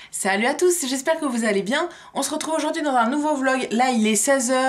Salut à tous, j'espère que vous allez bien. On se retrouve aujourd'hui dans un nouveau vlog. Là il est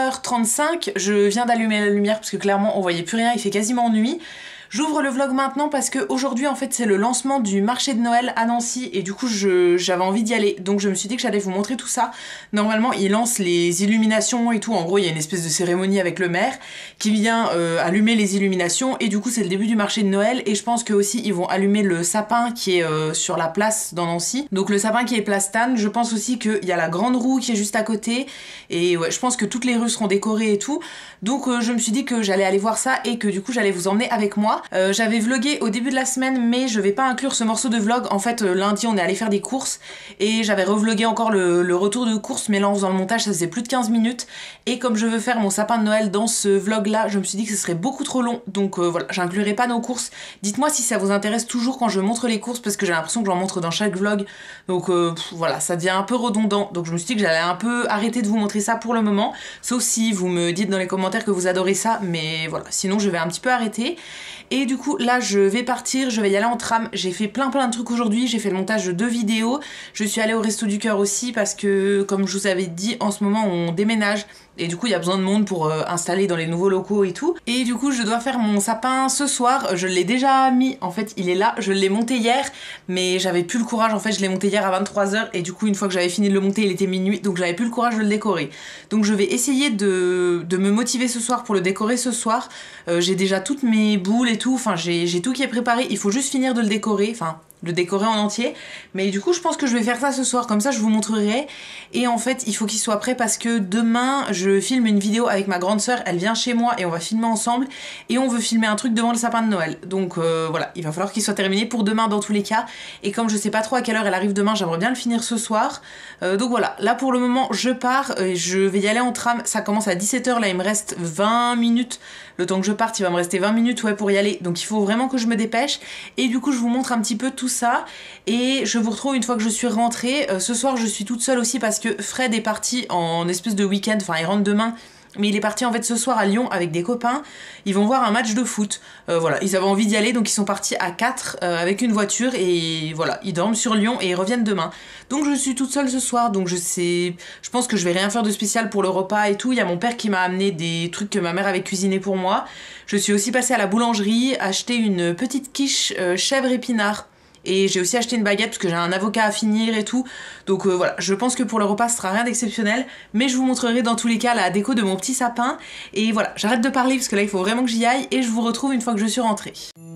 16h35, je viens d'allumer la lumière parce que clairement on voyait plus rien, il fait quasiment nuit. J'ouvre le vlog maintenant parce que aujourd'hui en fait c'est le lancement du marché de Noël à Nancy et du coup j'avais envie d'y aller, donc je me suis dit que j'allais vous montrer tout ça. Normalement ils lancent les illuminations et tout, en gros il y a une espèce de cérémonie avec le maire qui vient allumer les illuminations et du coup c'est le début du marché de Noël et je pense que aussi ils vont allumer le sapin qui est sur la place dans Nancy. Donc le sapin qui est place Stan, je pense aussi qu'il y a la grande roue qui est juste à côté et ouais je pense que toutes les rues seront décorées et tout. Donc je me suis dit que j'allais aller voir ça et que du coup j'allais vous emmener avec moi. J'avais vlogué au début de la semaine mais je vais pas inclure ce morceau de vlog. En fait lundi on est allé faire des courses et j'avais revlogué encore le retour de course, mais là en faisant le montage ça faisait plus de 15 minutes et comme je veux faire mon sapin de Noël dans ce vlog là, je me suis dit que ce serait beaucoup trop long, donc voilà, j'inclurai pas nos courses. Dites-moi si ça vous intéresse toujours quand je montre les courses parce que j'ai l'impression que j'en montre dans chaque vlog, donc voilà, ça devient un peu redondant, donc je me suis dit que j'allais un peu arrêter de vous montrer ça pour le moment, sauf si vous me dites dans les commentaires que vous adorez ça, mais voilà, sinon je vais un petit peu arrêter. Et du coup là je vais partir, je vais y aller en tram, j'ai fait plein de trucs aujourd'hui, j'ai fait le montage de 2 vidéos, je suis allée au Resto du Cœur aussi parce que comme je vous avais dit en ce moment on déménage et du coup il y a besoin de monde pour installer dans les nouveaux locaux et tout, et du coup je dois faire mon sapin ce soir. Je l'ai déjà mis, en fait il est là, je l'ai monté hier mais j'avais plus le courage, en fait je l'ai monté hier à 23h et du coup une fois que j'avais fini de le monter il était minuit, donc j'avais plus le courage de le décorer, donc je vais essayer de me motiver ce soir pour le décorer ce soir. J'ai déjà toutes mes boules et tout, enfin j'ai tout qui est préparé, il faut juste finir de le décorer, enfin le décorer en entier, mais du coup je pense que je vais faire ça ce soir, comme ça je vous montrerai. Et en fait il faut qu'il soit prêt parce que demain je filme une vidéo avec ma grande sœur, elle vient chez moi et on va filmer ensemble et on veut filmer un truc devant le sapin de Noël, donc voilà, il va falloir qu'il soit terminé pour demain dans tous les cas, et comme je sais pas trop à quelle heure elle arrive demain, j'aimerais bien le finir ce soir, donc voilà, là pour le moment je pars, je vais y aller en tram, ça commence à 17h, là il me reste 20 minutes, le temps que je parte il va me rester 20 minutes ouais pour y aller, donc il faut vraiment que je me dépêche, et du coup je vous montre un petit peu tout ça et je vous retrouve une fois que je suis rentrée. Ce soir je suis toute seule aussi parce que Fred est parti en espèce de week-end, enfin il rentre demain, mais il est parti en fait ce soir à Lyon avec des copains, ils vont voir un match de foot, voilà, ils avaient envie d'y aller donc ils sont partis à 4 avec une voiture et voilà, ils dorment sur Lyon et ils reviennent demain. Donc je suis toute seule ce soir, donc je pense que je vais rien faire de spécial pour le repas et tout. Il y a mon père qui m'a amené des trucs que ma mère avait cuisiné pour moi. Je suis aussi passée à la boulangerie, acheter une petite quiche chèvre épinard. Et j'ai aussi acheté une baguette parce que j'ai un avocat à finir et tout. Donc voilà, je pense que pour le repas ce sera rien d'exceptionnel, mais je vous montrerai dans tous les cas la déco de mon petit sapin. Et voilà, j'arrête de parler parce que là il faut vraiment que j'y aille et je vous retrouve une fois que je suis rentrée.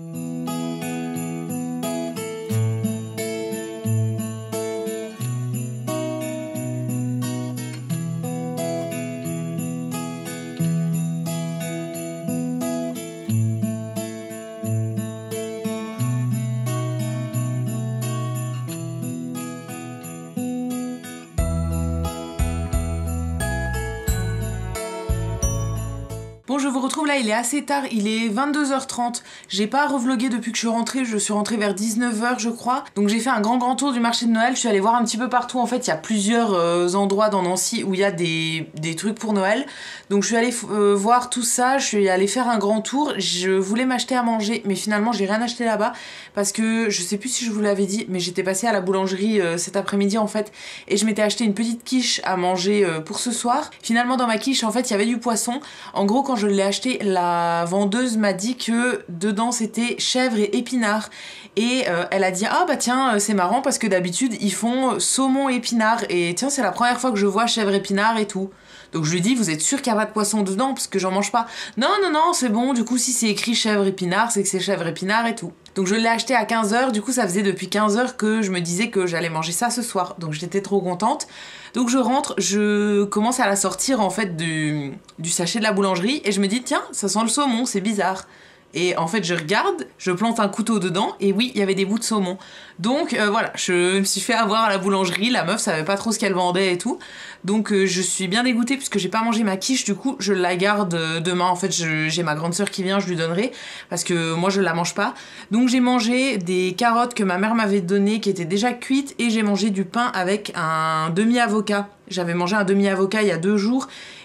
Bon, je vous retrouve là, il est assez tard, il est 22h30. J'ai pas revlogué depuis que je suis rentrée vers 19h je crois. Donc j'ai fait un grand tour du marché de Noël, je suis allée voir un petit peu partout. En fait, il y a plusieurs endroits dans Nancy où il y a des trucs pour Noël. Donc je suis allée voir tout ça, je suis allée faire un grand tour. Je voulais m'acheter à manger, mais finalement j'ai rien acheté là-bas parce que je sais plus si je vous l'avais dit, mais j'étais passée à la boulangerie cet après-midi en fait et je m'étais acheté une petite quiche à manger pour ce soir. Finalement dans ma quiche en fait il y avait du poisson. En gros quand je l'ai acheté, la vendeuse m'a dit que dedans c'était chèvre et épinard et elle a dit ah bah tiens c'est marrant parce que d'habitude ils font saumon et épinard et tiens c'est la première fois que je vois chèvre épinard et tout. Donc je lui dis vous êtes sûr qu'il n'y a pas de poisson dedans parce que j'en mange pas. Non c'est bon, du coup si c'est écrit chèvre épinard c'est que c'est chèvre épinard et tout. Donc je l'ai acheté à 15h, du coup ça faisait depuis 15h que je me disais que j'allais manger ça ce soir, donc j'étais trop contente. Donc je rentre, je commence à la sortir en fait du sachet de la boulangerie et je me dis tiens ça sent le saumon, c'est bizarre. Et en fait je regarde, je plante un couteau dedans et oui il y avait des bouts de saumon. Donc voilà, je me suis fait avoir à la boulangerie, la meuf savait pas trop ce qu'elle vendait et tout. Donc je suis bien dégoûtée puisque j'ai pas mangé ma quiche, du coup je la garde demain. En fait j'ai ma grande sœur qui vient, je lui donnerai parce que moi je la mange pas. Donc j'ai mangé des carottes que ma mère m'avait données qui étaient déjà cuites et j'ai mangé du pain avec un demi-avocat. J'avais mangé un demi-avocat il y a 2 jours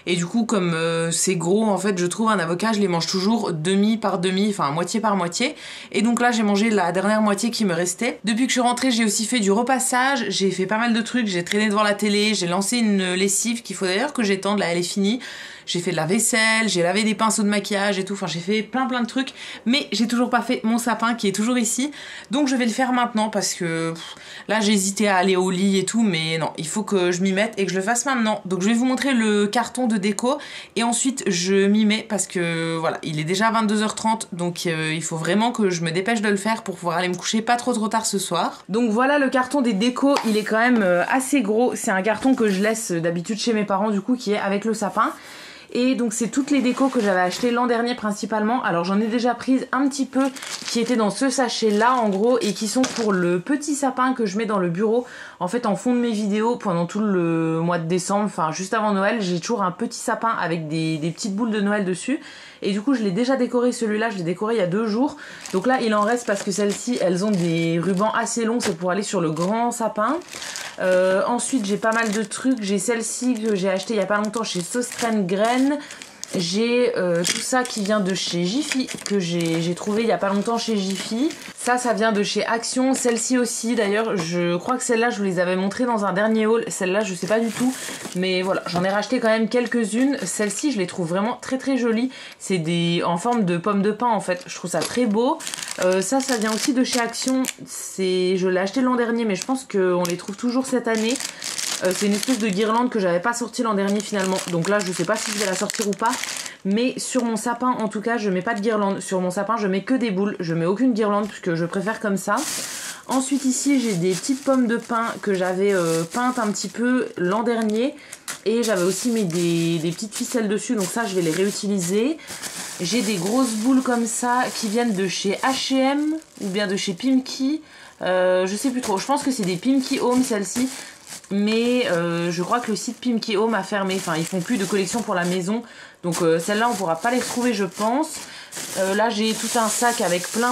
Et du coup, comme c'est gros, en fait, je trouve un avocat, je les mange toujours demi par demi, enfin moitié par moitié. Et donc là, j'ai mangé la dernière moitié qui me restait. Depuis que je suis rentrée, j'ai aussi fait du repassage, j'ai fait pas mal de trucs, j'ai traîné devant la télé, j'ai lancé une lessive qu'il faut d'ailleurs que j'étende, là elle est finie. J'ai fait de la vaisselle, j'ai lavé des pinceaux de maquillage et tout, enfin j'ai fait plein de trucs, mais j'ai toujours pas fait mon sapin qui est toujours ici, donc je vais le faire maintenant parce que là j'ai hésité à aller au lit et tout, mais non, il faut que je m'y mette et que je le fasse maintenant. Donc je vais vous montrer le carton de déco et ensuite je m'y mets parce que voilà, il est déjà 22h30, donc il faut vraiment que je me dépêche de le faire pour pouvoir aller me coucher pas trop tard ce soir. Donc voilà le carton des décos, il est quand même assez gros, c'est un carton que je laisse d'habitude chez mes parents du coup qui est avec le sapin. Et donc c'est toutes les décos que j'avais achetées l'an dernier principalement. Alors j'en ai déjà prise un petit peu qui étaient dans ce sachet là en gros et qui sont pour le petit sapin que je mets dans le bureau. En fait en fond de mes vidéos pendant tout le mois de décembre, enfin juste avant Noël, j'ai toujours un petit sapin avec des petites boules de Noël dessus. Et du coup je l'ai déjà décoré celui-là, je l'ai décoré il y a 2 jours. Donc là il en reste parce que celles-ci elles ont des rubans assez longs, c'est pour aller sur le grand sapin. Ensuite j'ai pas mal de trucs, j'ai celle-ci que j'ai acheté il y a pas longtemps chez Sostraine Graines. J'ai tout ça qui vient de chez Jiffy, que j'ai trouvé il y a pas longtemps chez Jiffy. Ça vient de chez Action, celle-ci aussi d'ailleurs, je crois que celle-là je vous les avais montrées dans un dernier haul, celle-là je sais pas du tout, mais voilà, j'en ai racheté quand même quelques-unes. Celle-ci je les trouve vraiment très jolie, c'est en forme de pommes de pin en fait, je trouve ça très beau. Ça vient aussi de chez Action, je l'ai acheté l'an dernier mais je pense qu'on les trouve toujours cette année. C'est une espèce de guirlande que j'avais pas sortie l'an dernier finalement, donc là je sais pas si je vais la sortir ou pas, mais sur mon sapin en tout cas je mets pas de guirlande, sur mon sapin je mets que des boules, je mets aucune guirlande puisque je préfère comme ça. Ensuite ici j'ai des petites pommes de pin que j'avais peintes un petit peu l'an dernier et j'avais aussi mis des petites ficelles dessus, donc ça je vais les réutiliser. J'ai des grosses boules comme ça qui viennent de chez H&M ou bien de chez Pimki, je sais plus trop, je pense que c'est des Pimki Home celles-ci. Mais je crois que le site Pimki Home a fermé, enfin ils font plus de collection pour la maison, donc celles-là on pourra pas les retrouver je pense. Là j'ai tout un sac avec plein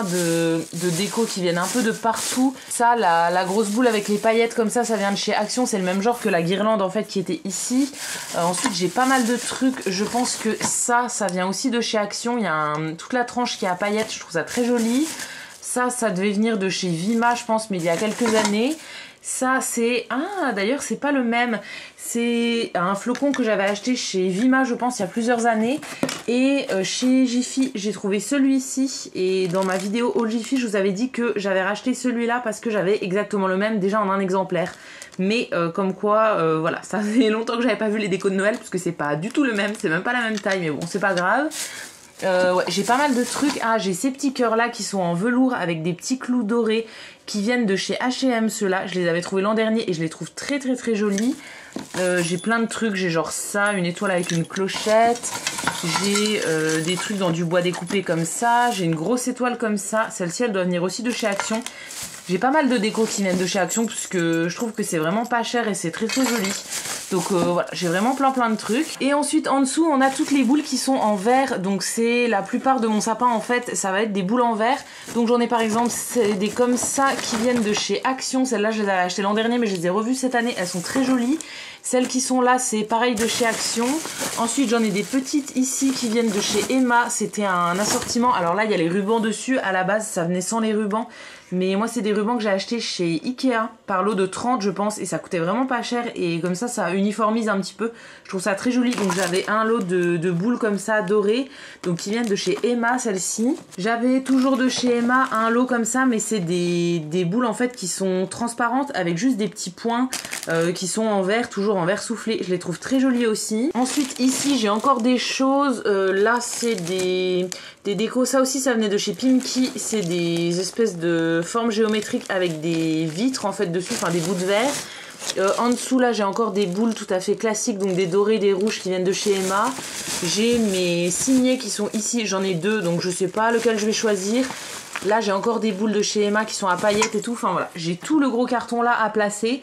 de déco qui viennent un peu de partout. Ça la grosse boule avec les paillettes comme ça vient de chez Action, c'est le même genre que la guirlande en fait qui était ici. Ensuite j'ai pas mal de trucs, je pense que ça vient aussi de chez Action, il y a toute la tranche qui est à paillettes, je trouve ça très joli. Ça devait venir de chez Vima je pense, mais il y a quelques années. Ça c'est... Ah d'ailleurs c'est pas le même, c'est un flocon que j'avais acheté chez Vima je pense il y a plusieurs années. Et chez Jiffy j'ai trouvé celui-ci. Et dans ma vidéo haul Jiffy je vous avais dit que j'avais racheté celui-là parce que j'avais exactement le même déjà en un exemplaire. Mais comme quoi voilà, ça fait longtemps que j'avais pas vu les décos de Noël parce que c'est pas du tout le même, c'est même pas la même taille, mais bon c'est pas grave. Ouais, j'ai pas mal de trucs. Ah, j'ai ces petits cœurs là qui sont en velours avec des petits clous dorés qui viennent de chez H&M. Ceux-là, je les avais trouvés l'an dernier et je les trouve très jolis. J'ai plein de trucs, j'ai genre ça, une étoile avec une clochette. J'ai des trucs dans du bois découpé comme ça. J'ai une grosse étoile comme ça. Celle-ci, elle doit venir aussi de chez Action. J'ai pas mal de déco qui viennent de chez Action parce que je trouve que c'est vraiment pas cher et c'est très joli. Donc voilà, j'ai vraiment plein de trucs. Et ensuite en dessous on a toutes les boules qui sont en verre. Donc c'est la plupart de mon sapin en fait, ça va être des boules en verre. Donc j'en ai par exemple des comme ça qui viennent de chez Action. Celles-là je les avais achetées l'an dernier mais je les ai revues cette année, elles sont très jolies. Celles qui sont là c'est pareil de chez Action. Ensuite j'en ai des petites ici qui viennent de chez Emma. C'était un assortiment, alors là il y a les rubans dessus. À la base ça venait sans les rubans. Mais moi c'est des rubans que j'ai achetés chez Ikea par lot de 30 je pense et ça coûtait vraiment pas cher et comme ça uniformise un petit peu, je trouve ça très joli. Donc j'avais un lot de boules comme ça dorées, donc qui viennent de chez Emma celle-ci. J'avais toujours de chez Emma un lot comme ça mais c'est des boules en fait qui sont transparentes avec juste des petits points qui sont en verre, toujours en verre soufflé, je les trouve très jolies aussi. Ensuite ici j'ai encore des choses, là c'est des décos, ça aussi ça venait de chez Pimki, c'est des espèces de formes géométriques avec des vitres en fait dessus, enfin des bouts de verre. En dessous là j'ai encore des boules tout à fait classiques, donc des dorés, des rouges qui viennent de chez Emma. J'ai mes signets qui sont ici, j'en ai 2 donc je sais pas lequel je vais choisir. Là j'ai encore des boules de chez Emma qui sont à paillettes et tout, enfin voilà, j'ai tout le gros carton là à placer.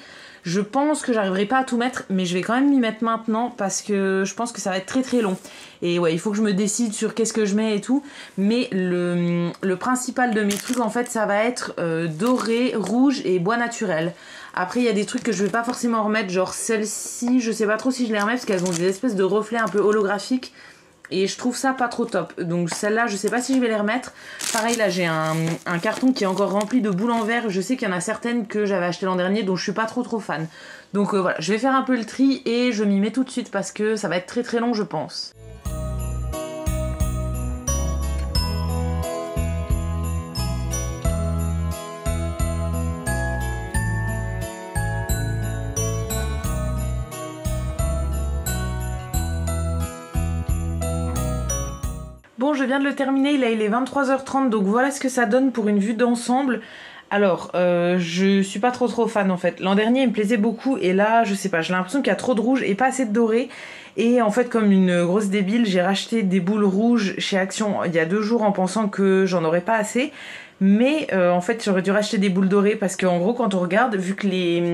Je pense que j'arriverai pas à tout mettre, mais je vais quand même m'y mettre maintenant parce que je pense que ça va être très très long. Et ouais, il faut que je me décide sur qu'est-ce que je mets et tout. Mais le principal de mes trucs, en fait, ça va être doré, rouge et bois naturel. Après, il y a des trucs que je vais pas forcément remettre, genre celle-ci, je sais pas trop si je les remets parce qu'elles ont des espèces de reflets un peu holographiques. Et je trouve ça pas trop top. Donc celle-là, je sais pas si je vais les remettre. Pareil, là, j'ai un carton qui est encore rempli de boules en verre. Je sais qu'il y en a certaines que j'avais achetées l'an dernier, dont je suis pas trop fan. Donc voilà, je vais faire un peu le tri et je m'y mets tout de suite parce que ça va être très très long, je pense. Bon, je viens de le terminer, là il est 23h30, donc voilà ce que ça donne pour une vue d'ensemble. Alors, je suis pas trop fan en fait. L'an dernier il me plaisait beaucoup et là, je sais pas, j'ai l'impression qu'il y a trop de rouge et pas assez de doré. Et en fait, comme une grosse débile, j'ai racheté des boules rouges chez Action il y a 2 jours en pensant que j'en aurais pas assez. Mais en fait, j'aurais dû racheter des boules dorées parce qu'en gros, quand on regarde, vu que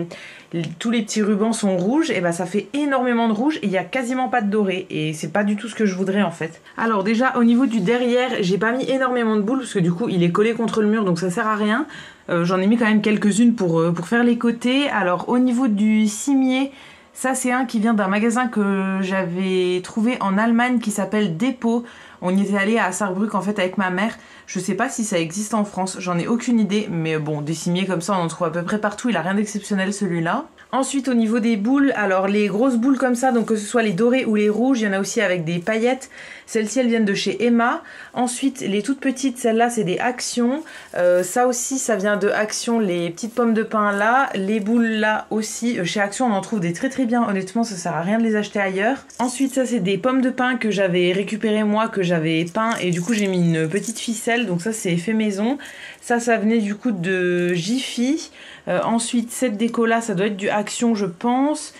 tous les petits rubans sont rouges, et ben ça fait énormément de rouge et il n'y a quasiment pas de doré. Et c'est pas du tout ce que je voudrais en fait. Alors déjà, au niveau du derrière, j'ai pas mis énormément de boules parce que du coup, il est collé contre le mur donc ça sert à rien. J'en ai mis quand même quelques-unes pour faire les côtés. Alors au niveau du cimier, ça c'est un qui vient d'un magasin que j'avais trouvé en Allemagne qui s'appelle Dépôt. On y était allé à Sarrebruck en fait avec ma mère. Je sais pas si ça existe en France, j'en ai aucune idée, mais bon, des cimiers comme ça on en trouve à peu près partout, il a rien d'exceptionnel celui-là. Ensuite au niveau des boules, alors les grosses boules comme ça, donc que ce soit les dorées ou les rouges, il y en a aussi avec des paillettes. Celles-ci elles viennent de chez Emma. Ensuite les toutes petites, celles-là c'est des Action. Ça aussi ça vient de Action, les petites pommes de pin là. Les boules là aussi, chez Action on en trouve des très bien, honnêtement ça sert à rien de les acheter ailleurs. Ensuite ça c'est des pommes de pin que j'avais récupérées moi, que j'avais peint et du coup j'ai mis une petite ficelle, donc ça c'est fait maison. Ça venait du coup de Jiffy. Ensuite cette déco là ça doit être du Action je pense.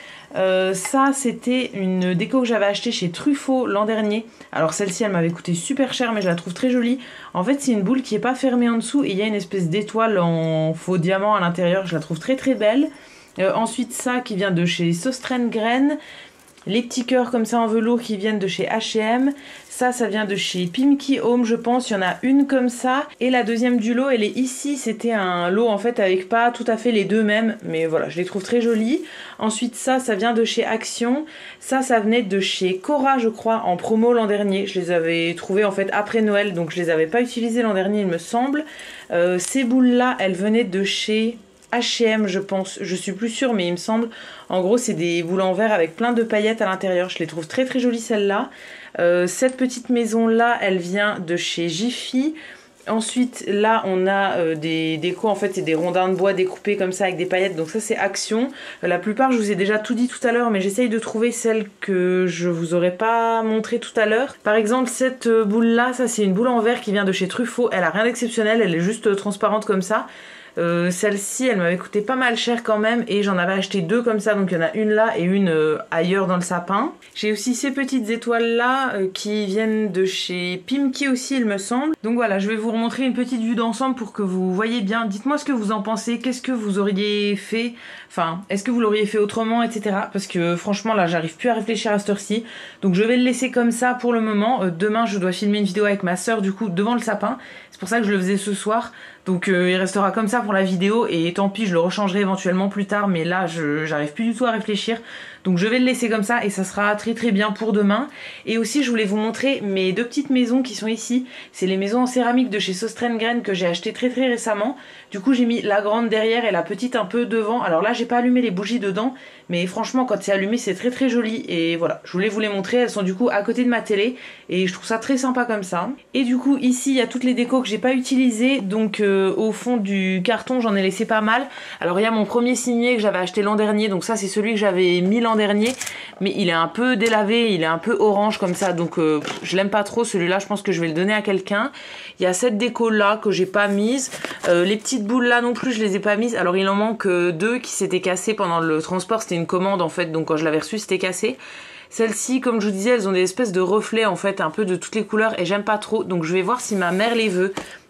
Ça c'était une déco que j'avais achetée chez Truffaut l'an dernier. Alors celle-ci elle m'avait coûté super cher mais je la trouve très jolie. En fait c'est une boule qui est pas fermée en dessous et il y a une espèce d'étoile en faux diamant à l'intérieur. Je la trouve très belle. Ensuite ça qui vient de chez Söstrengren. Les petits cœurs comme ça en velours qui viennent de chez H&M. Ça vient de chez Pimki Home je pense, il y en a une comme ça. Et la deuxième du lot, elle est ici. C'était un lot en fait avec pas tout à fait les deux mêmes. Mais voilà, je les trouve très jolies. Ensuite ça vient de chez Action. Ça venait de chez Cora je crois, en promo l'an dernier. Je les avais trouvées en fait après Noël, donc je les avais pas utilisées l'an dernier il me semble. Ces boules là, elles venaient de chez H&M je pense, je suis plus sûre mais il me semble. En gros c'est des boules en verre avec plein de paillettes à l'intérieur, je les trouve très jolies celles-là. Cette petite maison là elle vient de chez Jiffy. Ensuite là on a des décos en fait, c'est des rondins de bois découpés comme ça avec des paillettes, donc ça c'est Action. La plupart je vous ai déjà tout dit tout à l'heure mais j'essaye de trouver celle que je vous aurais pas montré tout à l'heure. Par exemple cette boule là, ça c'est une boule en verre qui vient de chez Truffaut, elle a rien d'exceptionnel, elle est juste transparente comme ça. Celle-ci elle m'avait coûté pas mal cher quand même et j'en avais acheté 2 comme ça, donc il y en a une là et une ailleurs dans le sapin. J'ai aussi ces petites étoiles là qui viennent de chez Pimki aussi il me semble. Donc voilà, je vais vous remontrer une petite vue d'ensemble pour que vous voyez bien. Dites-moi ce que vous en pensez, qu'est-ce que vous auriez fait, enfin est-ce que vous l'auriez fait autrement, etc. Parce que franchement là j'arrive plus à réfléchir à cette heure-ci, donc je vais le laisser comme ça pour le moment. Demain je dois filmer une vidéo avec ma soeur du coup devant le sapin, c'est pour ça que je le faisais ce soir. Donc il restera comme ça pour la vidéo et tant pis je le rechangerai éventuellement plus tard, mais là j'arrive plus du tout à réfléchir. Donc je vais le laisser comme ça et ça sera très bien pour demain. Et aussi je voulais vous montrer mes 2 petites maisons qui sont ici. C'est les maisons en céramique de chez Söstrengren que j'ai acheté très récemment. Du coup j'ai mis la grande derrière et la petite un peu devant. Alors là j'ai pas allumé les bougies dedans, mais franchement quand c'est allumé c'est très joli. Et voilà, je voulais vous les montrer, elles sont du coup à côté de ma télé et je trouve ça très sympa comme ça. Et du coup ici il y a toutes les décos que j'ai pas utilisées, donc au fond du carton j'en ai laissé pas mal. Alors il y a mon premier cimier que j'avais acheté l'an dernier, donc ça c'est celui que j'avais mis l'an dernier, mais il est un peu délavé, il est un peu orange comme ça, donc je l'aime pas trop celui-là, je pense que je vais le donner à quelqu'un. Il y a cette déco là que j'ai pas mise, les petites boules là non plus je les ai pas mises. Alors il en manque 2 qui s'étaient cassées pendant le transport, c'était une commande en fait, donc quand je l'avais reçue c'était cassé. Celles-ci, comme je vous disais, elles ont des espèces de reflets en fait, un peu de toutes les couleurs et j'aime pas trop, donc je vais voir si ma mère les veut.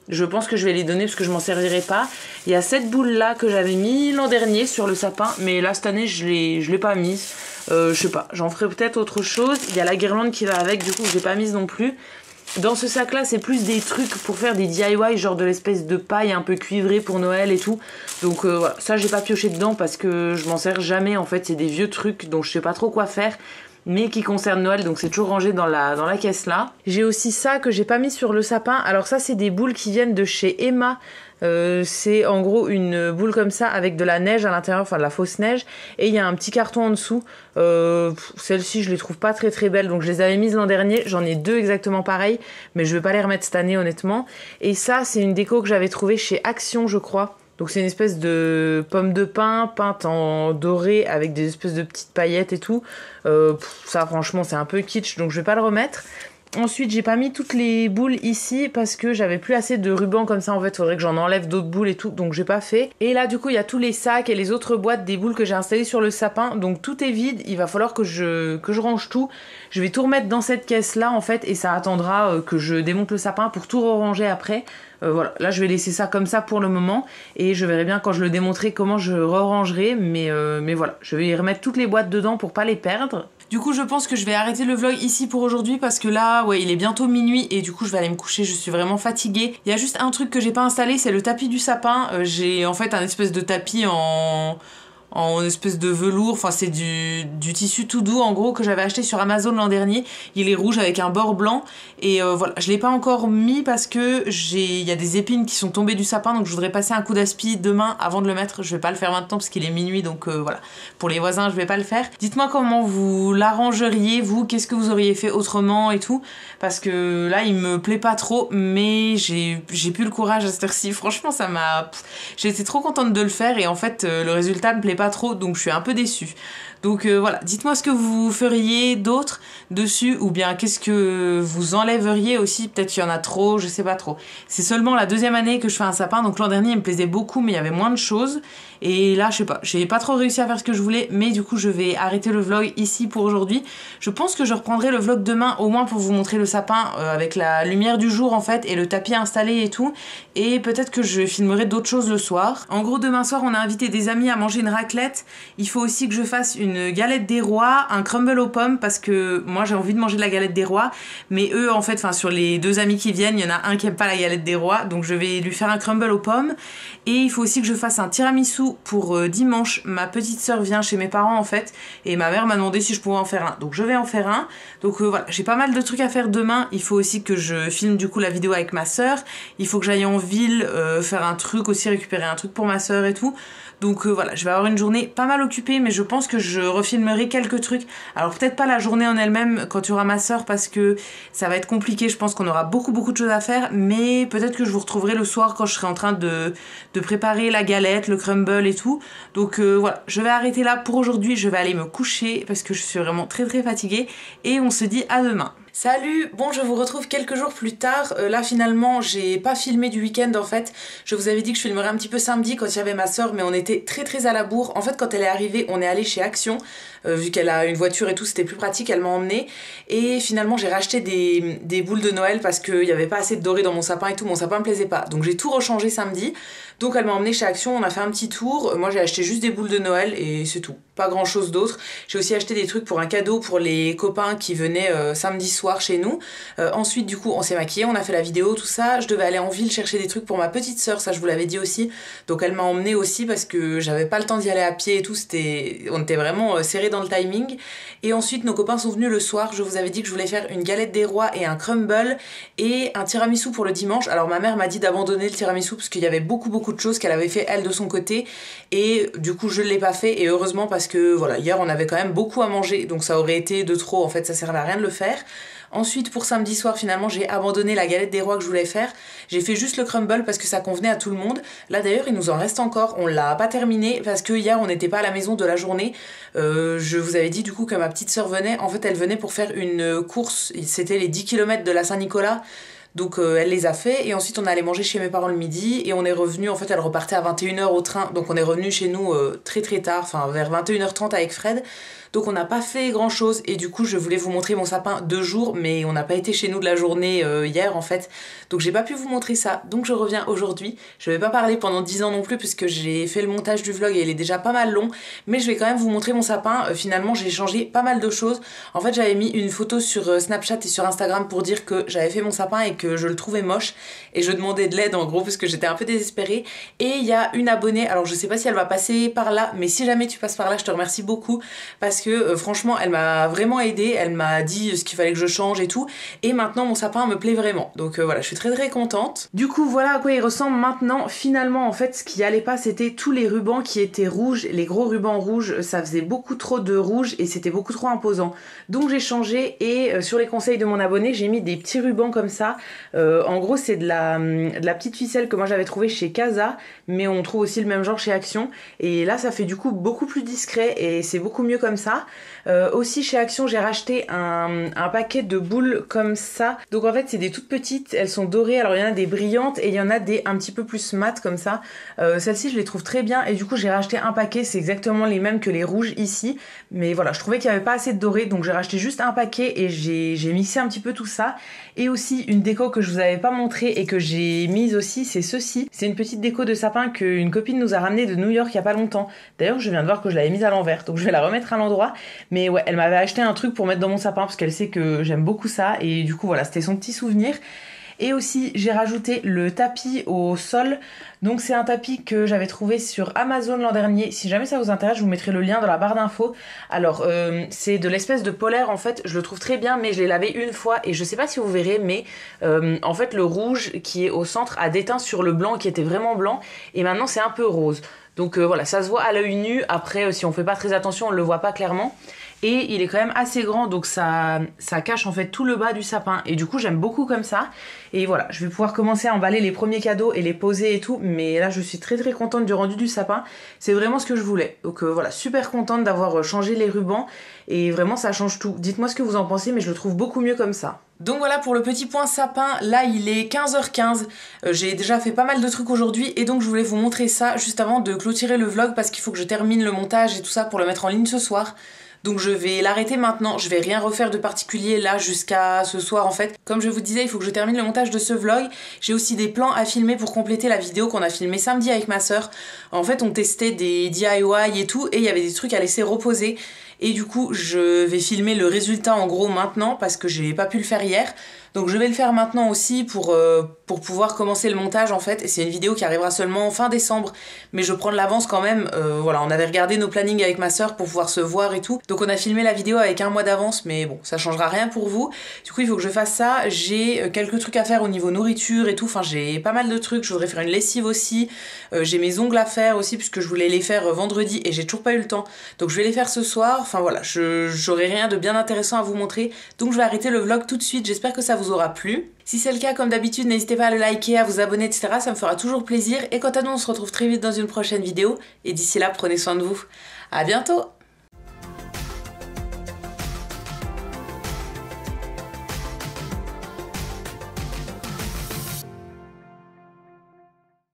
Je pense que je vais les donner parce que je m'en servirai pas. Il y a cette boule là que j'avais mis l'an dernier sur le sapin, mais là cette année je l'ai pas mise. Je sais pas, j'en ferai peut-être autre chose. Il y a la guirlande qui va avec, du coup je l'ai pas mise non plus. Dans ce sac là c'est plus des trucs pour faire des DIY, genre de l'espèce de paille un peu cuivrée pour Noël et tout. Donc voilà, ça j'ai pas pioché dedans parce que je m'en sers jamais en fait, c'est des vieux trucs dont je sais pas trop quoi faire, mais qui concerne Noël, donc c'est toujours rangé dans la caisse là. J'ai aussi ça que j'ai pas mis sur le sapin. Alors ça c'est des boules qui viennent de chez Emma. C'est en gros une boule comme ça avec de la neige à l'intérieur, enfin de la fausse neige, et il y a un petit carton en dessous. Celles-ci je les trouve pas très très belles, donc je les avais mises l'an dernier. J'en ai deux exactement pareilles, mais je vais pas les remettre cette année honnêtement. Et ça c'est une déco que j'avais trouvée chez Action je crois. Donc c'est une espèce de pomme de pin peinte en doré avec des espèces de petites paillettes et tout. Ça franchement c'est un peu kitsch, donc je vais pas le remettre. Ensuite j'ai pas mis toutes les boules ici parce que j'avais plus assez de ruban comme ça en fait, faudrait que j'en enlève d'autres boules et tout, donc j'ai pas fait. Et là du coup il y a tous les sacs et les autres boîtes des boules que j'ai installées sur le sapin, donc tout est vide, il va falloir que je range tout. Je vais tout remettre dans cette caisse là en fait et ça attendra que je démonte le sapin pour tout ranger après. Voilà, là je vais laisser ça comme ça pour le moment et je verrai bien quand je le démonterai comment je rangerai, mais voilà, je vais y remettre toutes les boîtes dedans pour pas les perdre. Du coup je pense que je vais arrêter le vlog ici pour aujourd'hui parce que là ouais il est bientôt minuit et du coup je vais aller me coucher, je suis vraiment fatiguée. Il y a juste un truc que j'ai pas installé, c'est le tapis du sapin. J'ai en fait un espèce de tapis en espèce de velours, enfin c'est du tissu tout doux en gros que j'avais acheté sur Amazon l'an dernier. Il est rouge avec un bord blanc et voilà, je l'ai pas encore mis parce que il y a des épines qui sont tombées du sapin, donc je voudrais passer un coup d'aspi demain avant de le mettre. Je vais pas le faire maintenant parce qu'il est minuit, donc voilà, pour les voisins je vais pas le faire. Dites-moi comment vous l'arrangeriez vous, qu'est-ce que vous auriez fait autrement et tout, parce que là il me plaît pas trop, mais j'ai plus le courage à cette heure-ci. Franchement ça m'a... J'ai été trop contente de le faire et en fait le résultat me plaît pas trop, donc je suis un peu déçue. Donc voilà, dites-moi ce que vous feriez d'autre dessus, ou bien qu'est-ce que vous enlèveriez aussi, peut-être qu'il y en a trop, je sais pas trop. C'est seulement la deuxième année que je fais un sapin, donc l'an dernier il me plaisait beaucoup mais il y avait moins de choses, et là je sais pas, j'ai pas trop réussi à faire ce que je voulais, mais du coup je vais arrêter le vlog ici pour aujourd'hui. Je pense que je reprendrai le vlog demain, au moins pour vous montrer le sapin avec la lumière du jour en fait, et le tapis installé et tout, et peut-être que je filmerai d'autres choses le soir. En gros demain soir on a invité des amis à manger une raclette, il faut aussi que je fasse une galette des rois, un crumble aux pommes, parce que moi j'ai envie de manger de la galette des rois, mais eux en fait, enfin sur les deux amis qui viennent, il y en a un qui aime pas la galette des rois, donc je vais lui faire un crumble aux pommes. Et il faut aussi que je fasse un tiramisu pour dimanche. Ma petite sœur vient chez mes parents en fait, et ma mère m'a demandé si je pouvais en faire un, donc je vais en faire un. Donc voilà, j'ai pas mal de trucs à faire demain. Il faut aussi que je filme du coup la vidéo avec ma sœur, il faut que j'aille en ville faire un truc aussi, récupérer un truc pour ma sœur et tout. Donc voilà, je vais avoir une journée pas mal occupée, mais je pense que je refilmerai quelques trucs. Alors peut-être pas la journée en elle-même quand il y aura ma soeur, parce que ça va être compliqué, je pense qu'on aura beaucoup de choses à faire, mais peut-être que je vous retrouverai le soir quand je serai en train de préparer la galette, le crumble et tout. Donc voilà, je vais arrêter là pour aujourd'hui, je vais aller me coucher parce que je suis vraiment très fatiguée, et on se dit à demain. Salut, bon je vous retrouve quelques jours plus tard, là finalement j'ai pas filmé du week-end en fait, je vous avais dit que je filmerais un petit peu samedi quand il y avait ma soeur, mais on était très à la bourre. En fait quand elle est arrivée on est allé chez Action, vu qu'elle a une voiture et tout c'était plus pratique, elle m'a emmenée, et finalement j'ai racheté des boules de Noël parce qu'il y avait pas assez de doré dans mon sapin et tout, mon sapin me plaisait pas, donc j'ai tout rechangé samedi. Donc elle m'a emmenée chez Action, on a fait un petit tour, moi j'ai acheté juste des boules de Noël et c'est tout, pas grand chose d'autre. J'ai aussi acheté des trucs pour un cadeau pour les copains qui venaient samedi soir chez nous. Ensuite du coup on s'est maquillé, on a fait la vidéo, tout ça. Je devais aller en ville chercher des trucs pour ma petite sœur, ça je vous l'avais dit aussi. Donc elle m'a emmenée aussi parce que j'avais pas le temps d'y aller à pied et tout, on était vraiment serrés dans le timing. Et ensuite nos copains sont venus le soir, je vous avais dit que je voulais faire une galette des rois et un crumble et un tiramisu pour le dimanche. Alors ma mère m'a dit d'abandonner le tiramisu parce qu'il y avait beaucoup de choses qu'elle avait fait elle de son côté, et du coup je l'ai pas fait, et heureusement parce que voilà, hier on avait quand même beaucoup à manger, donc ça aurait été de trop en fait, ça servait à rien de le faire. Ensuite pour samedi soir finalement j'ai abandonné la galette des rois que je voulais faire, j'ai fait juste le crumble parce que ça convenait à tout le monde. Là d'ailleurs il nous en reste encore, on l'a pas terminé parce que hier on n'était pas à la maison de la journée. Je vous avais dit du coup que ma petite sœur venait, en fait elle venait pour faire une course, c'était les 10 km de la Saint-Nicolas. Donc elle les a fait et ensuite on est allé manger chez mes parents le midi et on est revenu, en fait elle repartait à 21h au train, donc on est revenu chez nous très très tard, enfin vers 21h30 avec Fred. Donc on n'a pas fait grand chose et du coup je voulais vous montrer mon sapin de jour, mais on n'a pas été chez nous de la journée hier en fait, donc j'ai pas pu vous montrer ça, donc je reviens aujourd'hui. Je vais pas parler pendant 10 ans non plus puisque j'ai fait le montage du vlog et il est déjà pas mal long, mais je vais quand même vous montrer mon sapin. Finalement j'ai changé pas mal de choses. En fait j'avais mis une photo sur Snapchat et sur Instagram pour dire que j'avais fait mon sapin et que je le trouvais moche et je demandais de l'aide en gros parce que j'étais un peu désespérée. Et il y a une abonnée, alors je sais pas si elle va passer par là, mais si jamais tu passes par là je te remercie beaucoup parce que franchement elle m'a vraiment aidée, elle m'a dit ce qu'il fallait que je change et tout, et maintenant mon sapin me plaît vraiment, donc voilà, je suis très très contente. Du coup voilà à quoi il ressemble maintenant. Finalement en fait ce qui allait pas c'était tous les rubans qui étaient rouges, les gros rubans rouges, ça faisait beaucoup trop de rouge et c'était beaucoup trop imposant, donc j'ai changé et sur les conseils de mon abonné j'ai mis des petits rubans comme ça. En gros c'est de la petite ficelle que moi j'avais trouvé chez Casa, mais on trouve aussi le même genre chez Action, et là ça fait du coup beaucoup plus discret et c'est beaucoup mieux comme ça. Aussi chez Action j'ai racheté un paquet de boules comme ça, donc en fait c'est des toutes petites, elles sont dorées, alors il y en a des brillantes et il y en a des un petit peu plus mat comme ça. Celles-ci je les trouve très bien et du coup j'ai racheté un paquet, c'est exactement les mêmes que les rouges ici, mais voilà je trouvais qu'il n'y avait pas assez de doré, donc j'ai racheté juste un paquet et j'ai mixé un petit peu tout ça. Et aussi une déco que je vous avais pas montré et que j'ai mise aussi, c'est ceci, c'est une petite déco de sapin qu'une copine nous a ramené de New York il y a pas longtemps. D'ailleurs je viens de voir que je l'avais mise à l'envers, donc je vais la remettre à l'endroit. Mais ouais, elle m'avait acheté un truc pour mettre dans mon sapin parce qu'elle sait que j'aime beaucoup ça, et du coup voilà, c'était son petit souvenir. Et aussi j'ai rajouté le tapis au sol, donc c'est un tapis que j'avais trouvé sur Amazon l'an dernier. Si jamais ça vous intéresse je vous mettrai le lien dans la barre d'infos. Alors c'est de l'espèce de polaire en fait, je le trouve très bien, mais je l'ai lavé une fois et je sais pas si vous verrez, mais en fait le rouge qui est au centre a déteint sur le blanc qui était vraiment blanc et maintenant c'est un peu rose. Donc voilà, ça se voit à l'œil nu, après si on fait pas très attention on le voit pas clairement. Et il est quand même assez grand, donc ça cache en fait tout le bas du sapin. Et du coup j'aime beaucoup comme ça. Et voilà, je vais pouvoir commencer à emballer les premiers cadeaux et les poser et tout. Mais là je suis très très contente du rendu du sapin. C'est vraiment ce que je voulais. Donc voilà, super contente d'avoir changé les rubans. Et vraiment ça change tout. Dites-moi ce que vous en pensez, mais je le trouve beaucoup mieux comme ça. Donc voilà pour le petit point sapin. Là il est 15h15. J'ai déjà fait pas mal de trucs aujourd'hui. Et donc je voulais vous montrer ça juste avant de clôturer le vlog. Parce qu'il faut que je termine le montage et tout ça pour le mettre en ligne ce soir. Donc je vais l'arrêter maintenant, je vais rien refaire de particulier là jusqu'à ce soir en fait. Comme je vous disais, il faut que je termine le montage de ce vlog. J'ai aussi des plans à filmer pour compléter la vidéo qu'on a filmée samedi avec ma soeur. En fait on testait des DIY et tout, et il y avait des trucs à laisser reposer. Et du coup je vais filmer le résultat en gros maintenant parce que j'ai pas pu le faire hier. Donc je vais le faire maintenant aussi pour pouvoir commencer le montage en fait. Et c'est une vidéo qui arrivera seulement fin décembre, mais je prends de l'avance quand même. Voilà, on avait regardé nos plannings avec ma soeur pour pouvoir se voir et tout. Donc on a filmé la vidéo avec un mois d'avance, mais bon, ça changera rien pour vous. Du coup il faut que je fasse ça. J'ai quelques trucs à faire au niveau nourriture et tout. Enfin j'ai pas mal de trucs. Je voudrais faire une lessive aussi. J'ai mes ongles à faire aussi puisque je voulais les faire vendredi et j'ai toujours pas eu le temps. Donc je vais les faire ce soir. Enfin voilà, j'aurai rien de bien intéressant à vous montrer. Donc je vais arrêter le vlog tout de suite. J'espère que ça vous aura plu. Si c'est le cas, comme d'habitude, n'hésitez pas à le liker, à vous abonner, etc. Ça me fera toujours plaisir. Et quant à nous, on se retrouve très vite dans une prochaine vidéo. Et d'ici là, prenez soin de vous. À bientôt!